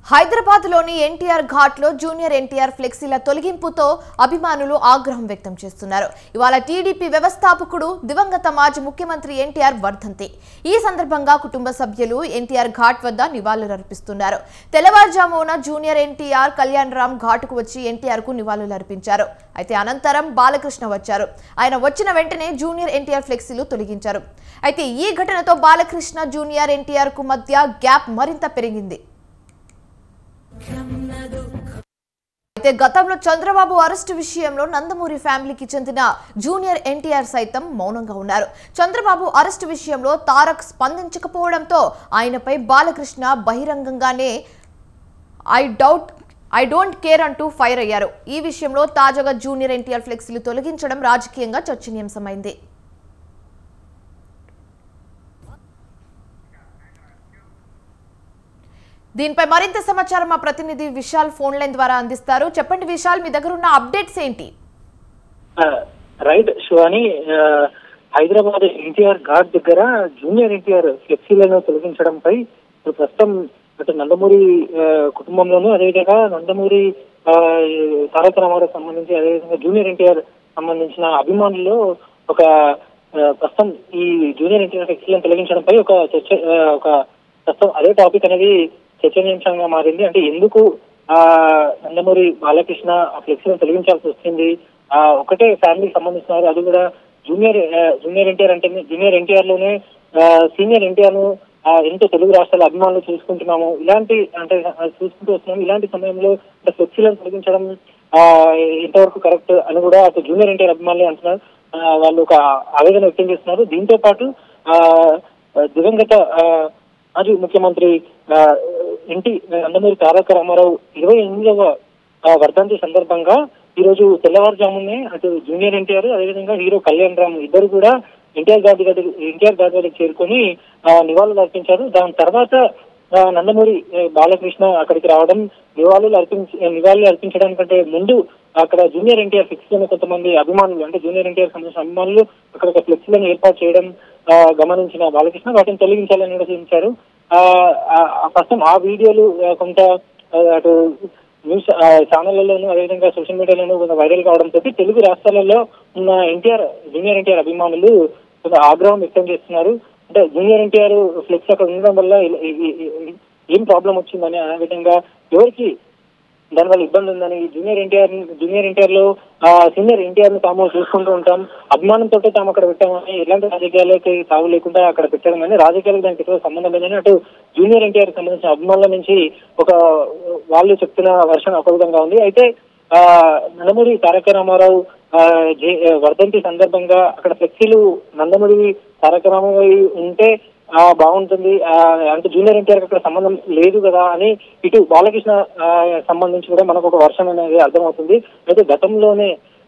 హైదరాబాద్ లోని ఎన్టీఆర్ ఘాట్ లో జూనియర్ ఎన్టీఆర్ ఫ్లెక్సీల తొలగింపుతో అభిమానులు ఆగ్రహం వ్యక్తం చేస్తున్నారు. ఇవాళ టీడీపీ వ్యవస్థాపకుడు దివంగత మాజీ ముఖ్యమంత్రి ఎన్టీఆర్ వర్ధంతి. ఈ సందర్భంగా కుటుంబ సభ్యులు ఎన్టీఆర్ ఘాట్ వద్ద నివాళులర్పిస్తున్నారు. తెల్లవారుజామున జూనియర్ ఎన్టీఆర్ కళ్యాణ్ రామ్ ఘాటుకు వచ్చి ఎన్టీఆర్ కు నివాళులర్పించారు. అయితే అనంతరం బాలకృష్ణ వచ్చారు. ఆయన వచ్చిన వెంటనే జూనియర్ ఎన్టీఆర్ ఫ్లెక్సీలు తొలగించారు. అయితే ఈ ఘటనతో బాలకృష్ణ జూనియర్ ఎన్టీఆర్ కు మధ్య గ్యాప్ మరింత పెరిగింది. అయితే గతంలో చంద్రబాబు అరెస్టు విషయంలో నందమూరి ఫ్యామిలీకి చెందిన జూనియర్ ఎన్టీఆర్ సైతం మౌనంగా ఉన్నారు. చంద్రబాబు అరెస్టు విషయంలో తారక్ స్పందించకపోవడంతో ఆయనపై బాలకృష్ణ బహిరంగంగానే ఐ డోంట్ కేర్ అంటూ ఫైర్ అయ్యారు. ఈ విషయంలో తాజాగా జూనియర్ ఎన్టీఆర్ ఫ్లెక్సీలు తొలగించడం రాజకీయంగా చర్చనీయాంశమైంది. దీనిపై మరింత సమాచారం మా ప్రతినిధి విశాల్ ఫోన్ లైన్ ద్వారా అందిస్తారు. చెప్పండి విశాల్, మీ దగ్గర ఉన్న అప్డేట్స్ ఏంటి? రైట్ శివాని, హైదరాబాద్ ఎన్టీఆర్ ఘాట్ దగ్గర జూనియర్ ఎన్టీఆర్ ఫ్లెక్సీలను తొలగించడంపై ప్రస్తుతం అటు నందమూరి కుటుంబంలోనూ అదేవిధంగా నందమూరి తారక రామారావు సంబంధించి అదేవిధంగా జూనియర్ ఎన్టీఆర్ సంబంధించిన అభిమానుల్లో ఒక ప్రస్తుతం ఈ జూనియర్ ఎన్టీఆర్ ఫ్లెక్సీలను తొలగించడంపై ఒక చర్చ ప్రస్తుతం అదే టాపిక్ అనేది చర్చనీయాంశంగా మారింది. అంటే ఎందుకు నందమూరి బాలకృష్ణ ఆ ఫ్లెక్సీలను తొలగించాల్సి వచ్చింది? ఒకటే ఫ్యామిలీకి సంబంధించినారు, అది కూడా జూనియర్ ఎన్టీఆర్ అంటే జూనియర్ ఎన్టీఆర్ లోనే సీనియర్ ఎన్టీఆర్ ను ఎంతో తెలుగు రాష్ట్రాల అభిమానులు చూసుకుంటున్నాము, ఇలాంటి అంటే చూసుకుంటూ వస్తున్నాము. ఇలాంటి సమయంలో ఫ్లెక్సీలను తొలగించడం ఎంతవరకు కరెక్ట్ అని కూడా అటు జూనియర్ ఎన్టీఆర్ అభిమానులు అంటున్నారు. వాళ్ళు ఒక ఆవేదన వ్యక్తం చేస్తున్నారు. దీంతో పాటు దివంగత మాజీ ముఖ్యమంత్రి నందమూరి తారక రామారావు 28వ వర్ధంతి సందర్భంగా ఈ రోజు తెల్లవారుజామునే అటు జూనియర్ ఎన్టీఆర్ అదేవిధంగా హీరో కళ్యాణ్ రామ్ ఇద్దరు కూడా ఎన్టీఆర్ ఘాట్ వద్దకు చేరుకొని నివాళులు అర్పించారు. దాని తర్వాత నందమూరి బాలకృష్ణ అక్కడికి రావడం, నివాళులు అర్పించడానికంటే ముందు అక్కడ జూనియర్ ఎన్టీఆర్ ఫ్లెక్సీలను కొంతమంది అభిమానులు అంటే జూనియర్ ఎన్టీఆర్ సంబంధించిన అభిమానులు అక్కడ ఒక ఫ్లెక్సీలను ఏర్పాటు చేయడం గమనించిన బాలకృష్ణ వాటిని తొలగించాలని నిర్ణయించారు. ప్రస్తుతం ఆ వీడియోలు కొంత అటు న్యూస్ ఛానళ్లలోనూ అదేవిధంగా సోషల్ మీడియాలోనూ కొంత వైరల్ కావడంతో తెలుగు రాష్ట్రాలలో ఉన్న జూనియర్ ఎన్టీఆర్ అభిమానులు కొంత ఆగ్రహం వ్యక్తం చేస్తున్నారు. అంటే జూనియర్ ఎన్టీఆర్ ఫ్లెక్స్ అక్కడ ఉండడం వల్ల ఏం ప్రాబ్లం వచ్చిందని, అదేవిధంగా ఎవరికి దానివల్ల ఇబ్బంది ఉందని, జూనియర్ ఎన్టీఆర్ లో సీనియర్ ఎన్టీఆర్ ను తాము చూసుకుంటూ ఉంటాం, అభిమానంతో తాము అక్కడ పెట్టామని, ఎలాంటి రాజకీయాలకి తావు లేకుండా అక్కడ పెట్టడం అని, రాజకీయాలకు దానికి ఎక్కువ సంబంధం లేదని అటు జూనియర్ ఎన్టీఆర్ సంబంధించిన అభిమానుల నుంచి వాళ్ళు చెప్తున్న వర్షన్ ఒక విధంగా ఉంది. అయితే నందమూరి తారక రామారావు వర్ధంతి సందర్భంగా అక్కడ ఫ్లెక్సీలు నందమూరి తారక రామారావు ఉంటే బాగుంటుంది, అంటే జూనియర్ ఎన్టీఆర్ అక్కడ సంబంధం లేదు కదా అని ఇటు బాలకృష్ణ సంబంధించి కూడా మనకు ఒక వర్షం అనేది అర్థమవుతుంది. అయితే గతంలోనే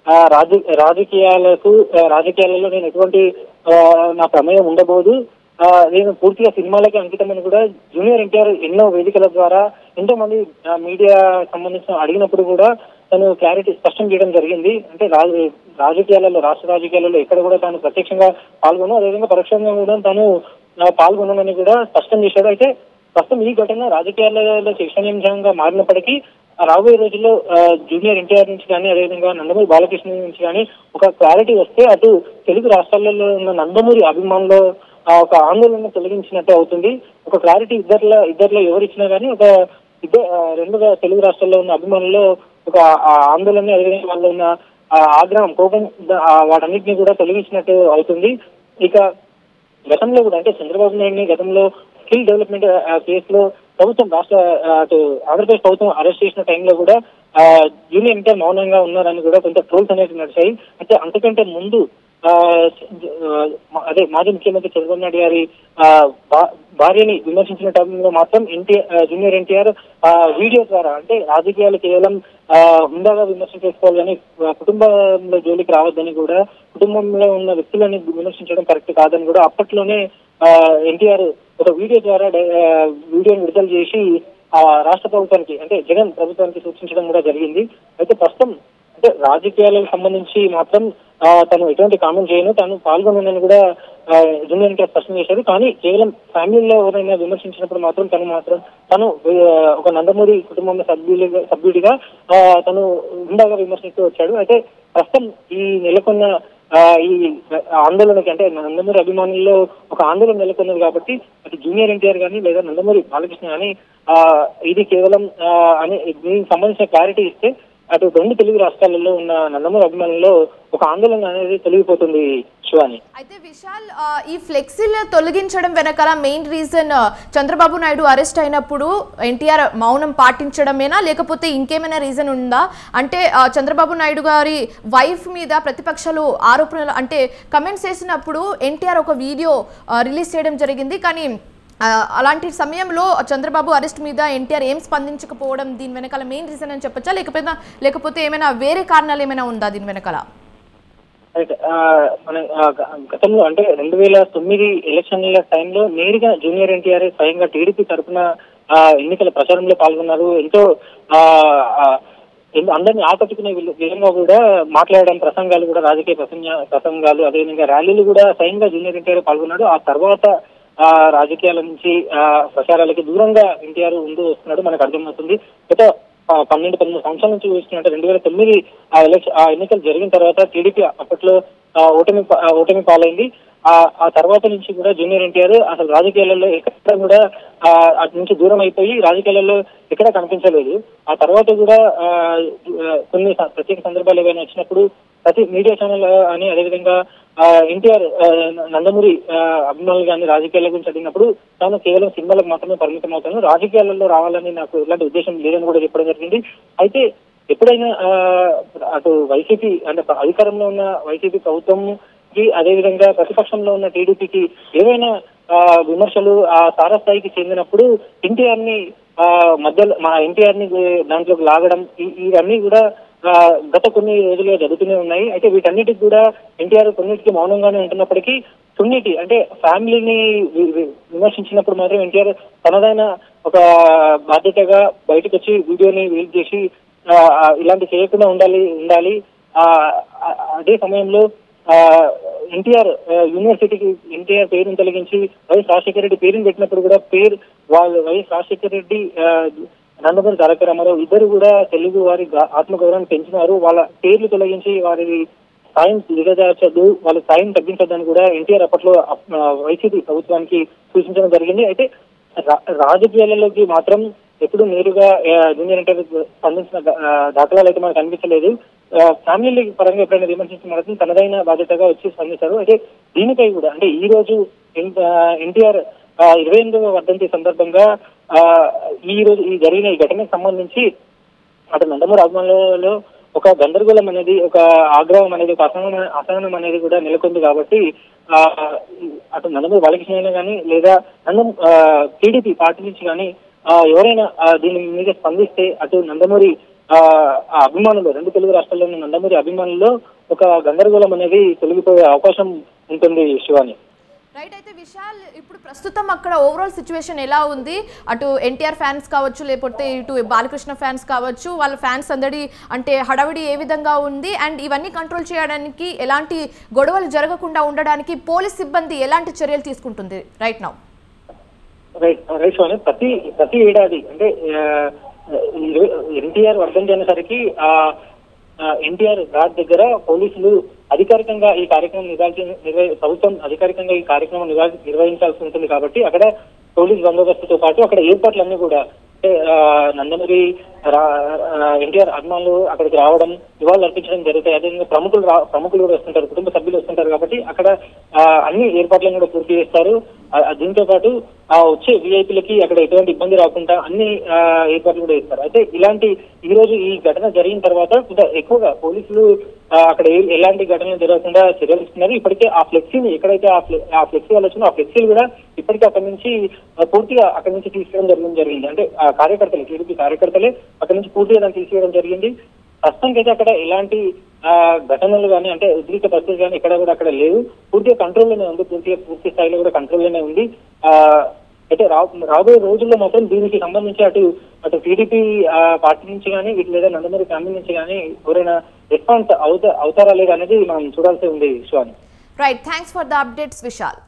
రాజకీయాలలో నేను ఎటువంటి నా ప్రమేయం ఉండబోదు, నేను పూర్తిగా సినిమాలకి అంకితమని కూడా జూనియర్ ఎన్టీఆర్ ఎన్నో వేదికల ద్వారా ఎంతో మంది మీడియా సంబంధించిన అడిగినప్పుడు కూడా తను క్లారిటీ స్పష్టం చేయడం జరిగింది. అంటే రాష్ట్ర రాజకీయాలలో ఎక్కడ కూడా తాను ప్రత్యక్షంగా పాల్గొను, అదేవిధంగా పరోక్షంగా కూడా తాను పాల్గొనమని కూడా స్పష్టం చేశాడు. అయితే ప్రస్తుతం ఈ ఘటన రాజకీయాలలో చర్చనీయాంశంగా మారినప్పటికీ రాబోయే రోజుల్లో జూనియర్ ఎన్టీఆర్ నుంచి కానీ అదేవిధంగా నందమూరి బాలకృష్ణ నుంచి కానీ ఒక క్లారిటీ వస్తే అటు తెలుగు రాష్ట్రాలలో ఉన్న నందమూరి అభిమానులు ఒక ఆందోళన తొలగించినట్టు అవుతుంది. ఒక క్లారిటీ ఇద్దరిలో ఎవరిచ్చినా కానీ రెండుగా తెలుగు రాష్ట్రాల్లో ఉన్న అభిమానుల్లో ఒక ఆందోళన అదేవిధంగా వాళ్ళు ఉన్న ఆగ్రహం కోపం వాటన్నిటిని కూడా తొలగించినట్టు అవుతుంది. ఇక గతంలో కూడా అంటే చంద్రబాబు నాయుడిని గతంలో స్కిల్ డెవలప్మెంట్ కేసులో ప్రభుత్వం అటు ఆంధ్రప్రదేశ్ ప్రభుత్వం అరెస్ట్ చేసిన టైంలో కూడా జూనియర్ ఎన్టీఆర్ మౌనంగా ఉన్నారని కూడా కొంత ట్రోల్స్ అనేవి నడిచాయి. అయితే అంతకంటే ముందు మాజీ ముఖ్యమంత్రి చంద్రబాబు నాయుడు గారి భార్యని విమర్శించిన టైంలో మాత్రం జూనియర్ ఎన్టీఆర్ వీడియో ద్వారా అంటే రాజకీయాలు కేవలం హుందాగా విమర్శ చేసుకోవాలి కానీ కుటుంబంలో జోలికి రావద్దని కూడా, కుటుంబంలో ఉన్న వ్యక్తులని విమర్శించడం కరెక్ట్ కాదని కూడా అప్పట్లోనే ఎన్టీఆర్ ఒక వీడియో ద్వారా వీడియోని విడుదల చేసి రాష్ట్ర ప్రభుత్వానికి అంటే జగన్ ప్రభుత్వానికి సూచించడం కూడా జరిగింది. అయితే ప్రస్తుతం అంటే రాజకీయాలకు సంబంధించి మాత్రం తను ఎటువంటి కామెంట్ చేయను, తను పాల్గొనని కూడా జూనియర్ ఎన్టీఆర్ స్పష్టం చేశారు. కానీ కేవలం ఫ్యామిలీలో ఎవరైనా విమర్శించినప్పుడు మాత్రం తను ఒక నందమూరి కుటుంబం సభ్యుడిగా తను ఉండగా విమర్శిస్తూ వచ్చాడు. అయితే ప్రస్తుతం ఈ నెలకొన్న ఈ ఆందోళనకి అంటే నందమూరి అభిమానుల్లో ఒక ఆందోళన నెలకొన్నది కాబట్టి అటు జూనియర్ ఎన్టీఆర్ కానీ లేదా నందమూరి బాలకృష్ణ కానీ ఇది కేవలం అని దీనికి సంబంధించిన క్లారిటీ ఇస్తే అటు రెండు తెలుగు రాష్ట్రాలలో ఉన్న నందమూరి అభిమానుల్లో ఒక ఆందోళన అనేది తొలగిపోతుంది శివాని. అయితే విశాల్, ఈ ఫ్లెక్సీలు తొలగించడం వెనకాల main reason Chandrababu Naidu arrest అయినప్పుడు ఎన్టీఆర్ మౌనం పాటించడమేనా, లేకపోతే ఇంకేమైనా రీజన్ ఉందా? అంటే చంద్రబాబు నాయుడు గారి వైఫ్ మీద ప్రతిపక్షాలు ఆరోపణలు అంటే కమెంట్స్ చేసినప్పుడు ఎన్టీఆర్ ఒక వీడియో రిలీజ్ చేయడం జరిగింది. కానీ అలాంటి సమయంలో చంద్రబాబు అరెస్ట్ మీద ఎన్టీఆర్ ఏం స్పందించకపోవడం దీని వెనకాల మెయిన్ రీజన్ అని చెప్పొచ్చా, లేకపోతే ఏమైనా వేరే కారణాలు ఏమైనా ఉందా దీని వెనకాల? మన గతంలో అంటే 2009 ఎలక్షన్ల టైంలో నేరుగా జూనియర్ ఎన్టీఆర్ స్వయంగా టీడీపీ తరఫున ఎన్నికల ప్రచారంలో పాల్గొన్నారు. ఎంతో అందరినీ ఆకట్టుకునే విధంగా కూడా మాట్లాడడం, ప్రసంగాలు కూడా రాజకీయ ప్రసంగాలు అదేవిధంగా ర్యాలీలు కూడా స్వయంగా జూనియర్ ఎన్టీఆర్ పాల్గొన్నాడు. ఆ తర్వాత రాజకీయాల నుంచి ప్రచారాలకి దూరంగా ఎన్టీఆర్ ముందు వస్తున్నాడు మనకు అర్థమవుతుంది. గత 12-13 సంవత్సరాల నుంచి చూస్తున్నట్టు 2009 ఆ ఎన్నికలు జరిగిన తర్వాత టీడీపీ అప్పట్లో ఓటమి పాలైంది. ఆ తర్వాత నుంచి కూడా జూనియర్ ఎన్టీఆర్ అసలు రాజకీయాలలో ఎక్కడ కూడా అటు నుంచి దూరం అయిపోయి రాజకీయాలలో ఎక్కడా కనిపించలేదు. ఆ తర్వాత కూడా కొన్ని ప్రత్యేక సందర్భాలు ఏవైనా వచ్చినప్పుడు ప్రతి మీడియా ఛానల్ అని అదేవిధంగా ఎన్టీఆర్ నందమూరి అభిమానులు కానీ రాజకీయాల గురించి అడిగినప్పుడు తాను కేవలం సినిమాలకు మాత్రమే పరిమితం అవుతాను, రాజకీయాలలో రావాలని నాకు ఎలాంటి ఉద్దేశం లేదని కూడా చెప్పడం జరిగింది. అయితే ఎప్పుడైనా అటు వైసీపీ అంటే అధికారంలో ఉన్న వైసీపీ ప్రభుత్వంకి అదేవిధంగా ప్రతిపక్షంలో ఉన్న టీడీపీకి ఏవైనా విమర్శలు ఆ తారస్థాయికి చెందినప్పుడు ఎన్టీఆర్ ని మధ్యలో ఎన్టీఆర్ ని దాంట్లోకి లాగడం ఇవన్నీ కూడా గత కొన్ని రోజులుగా జరుగుతూనే ఉన్నాయి. అయితే వీటన్నిటికి కూడా ఎన్టీఆర్ కొన్నిటికి మౌనంగానే ఉంటున్నప్పటికీ కొన్నిటి అంటే ఫ్యామిలీని విమర్శించినప్పుడు మాత్రం ఎన్టీఆర్ తనదైన ఒక బాధ్యతగా బయటకు వచ్చి వీడియోని రిలీజ్ చేసి ఇలాంటి చేయకుండా ఉండాలి. అదే సమయంలో ఎన్టీఆర్ యూనివర్సిటీకి ఎన్టీఆర్ పేరును తొలగించి వైఎస్ రాజశేఖర రెడ్డి పేరుని పెట్టినప్పుడు కూడా వైఎస్ రాజశేఖర రెడ్డి నందమూరి తారక రామారావు ఇద్దరు కూడా తెలుగు వారి ఆత్మగౌరవాన్ని పెంచినారు. వాళ్ళ పేర్లు తొలగించి వారి స్థాయిని దిగజార్చద్దు, వాళ్ళ స్థాయిని తగ్గించద్దని కూడా ఎన్టీఆర్ అప్పట్లో వైసీపీ ప్రభుత్వానికి సూచించడం జరిగింది. అయితే రాజకీయాలలోకి మాత్రం ఎప్పుడు నేరుగా జూనియర్ ఎన్టీఆర్ స్పందించిన దాఖలాలు అయితే మనకు కనిపించలేదు. ఫ్యామిలీ పరంగా ఎప్పుడైనా విమర్శించిన మాత్రం తనదైన బాధ్యతగా వచ్చి స్పందించారు. అయితే దీనిపై కూడా అంటే ఈ రోజు ఎన్టీఆర్ 28వ వర్ధంతి సందర్భంగా ఈ జరిగిన ఈ ఘటనకు సంబంధించి అటు నందమూరి అభిమానులలో ఒక గందరగోళం అనేది, ఒక ఆగ్రహం అనేది, ఒక అసహనం అనేది కూడా నెలకొంది. కాబట్టి అటు నందమూరి బాలకృష్ణ కానీ లేదా టీడీపీ పార్టీ నుంచి కానీ ఎవరైనా దీని మీద స్పందిస్తే అటు నందమూరి అభిమానులు రెండు తెలుగు రాష్ట్రాల్లోని నందమూరి అభిమానుల్లో ఒక గందరగోళం అనేది తొలగిపోయే అవకాశం ఉంటుంది శివాని. రైట్. అయితే విశాల్, ఇప్పుడు ప్రస్తుతం అక్కడ ఓవరాల్ సిచ్యువేషన్ ఎలా ఉంది? అటు ఎన్టీఆర్ ఫ్యాన్స్ కావచ్చు, లేకపోతే ఇటు బాలకృష్ణ ఫ్యాన్స్ కావచ్చు, వాళ్ళ ఫ్యాన్స్ అందడి అంటే హడావిడి ఏ విధంగా ఉంది? అండ్ ఇవన్నీ కంట్రోల్ చేయడానికి ఎలాంటి గొడవలు జరగకుండా ఉండడానికి పోలీస్ సిబ్బంది ఎలాంటి చర్యలు తీసుకుంటుంది రైట్ నౌ? రైట్ శివాని, ప్రతి ఏడాది అంటే ఎన్టీఆర్ వర్ధంతి అనేసరికి ఎన్టీఆర్ ఘాట్ దగ్గర పోలీసులు అధికారికంగా ఈ కార్యక్రమం ప్రభుత్వం అధికారికంగా ఈ కార్యక్రమం నిర్వహించాల్సి ఉంటుంది. కాబట్టి అక్కడ పోలీస్ బందోబస్తుతో పాటు అక్కడ ఏర్పాట్లన్నీ కూడా అంటే నందమూరి ఎన్టీఆర్ అభిమానులు అక్కడికి రావడం, నివాళులు అర్పించడం జరుగుతాయి. అదేవిధంగా ప్రముఖులు కూడా వస్తుంటారు, కుటుంబ సభ్యులు వస్తుంటారు. కాబట్టి అక్కడ అన్ని ఏర్పాట్లను కూడా పూర్తి చేస్తారు. దీంతో పాటు వచ్చే విఐపీలకి అక్కడ ఎటువంటి ఇబ్బంది రాకుండా అన్ని ఏర్పాట్లు కూడా చేస్తారు. అయితే ఈ రోజు ఈ ఘటన జరిగిన తర్వాత ఎక్కువగా పోలీసులు అక్కడ ఎలాంటి ఘటనలు జరగకుండా చర్యలు ఇస్తున్నారు. ఇప్పటికే ఆ ఫ్లెక్సీని ఎక్కడైతే ఆ ఫ్లెక్సీ వాళ్ళు వచ్చినా ఆ ఫ్లెక్సీలు కూడా ఇప్పటికే అక్కడి నుంచి పూర్తిగా అక్కడి నుంచి తీసుకోవడం జరిగింది. అంటే కార్యకర్తలు టీడీపీ కార్యకర్తలే అక్కడి నుంచి పూర్తిగా దాన్ని తీసుకోవడం జరిగింది. ప్రస్తుతానికి అయితే అక్కడ ఎలాంటి ఘటనలు కానీ అంటే ఉద్రిక్త పరిస్థితి కానీ ఎక్కడ కూడా అక్కడ లేవు. పూర్తిగా కంట్రోల్లోనే ఉంది, పూర్తి స్థాయిలో కూడా కంట్రోల్లోనే ఉంది. అయితే రాబోయే రోజుల్లో మాత్రం దీనికి సంబంధించి అటు టీడీపీ పార్టీ నుంచి కానీ లేదా నందమూరి ఫ్యామిలీ నుంచి కానీ ఎవరైనా రెస్పాన్స్ అవుతారా లేదా అనేది మనం చూడాల్సి ఉంది శివాని. Right, thanks for the updates Vishal.